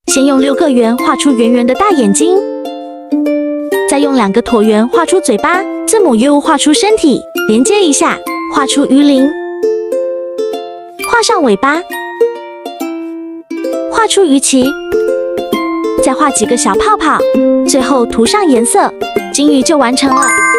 先用6个圆画出圆圆的大眼睛，再用2个椭圆画出嘴巴，字母 U 画出身体，连接一下，画出鱼鳞，画上尾巴，画出鱼鳍，再画几个小泡泡，最后涂上颜色，金鱼就完成了。